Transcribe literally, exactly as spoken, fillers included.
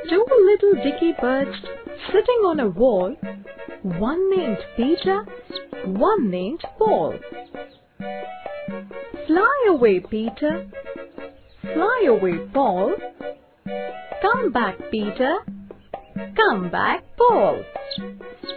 Two little Dicky birds sitting on a wall, one named Peter, one named Paul. Fly away, Peter. Fly away, Paul. Come back, Peter. Come back, Paul.